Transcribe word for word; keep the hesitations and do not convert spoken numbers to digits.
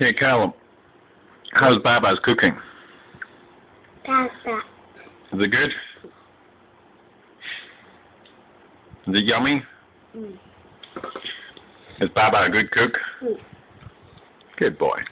Hey, Callum. How's Baba's cooking? Pasta. Is it good? Is it yummy? Mm. Is Baba a good cook? Mm. Good boy.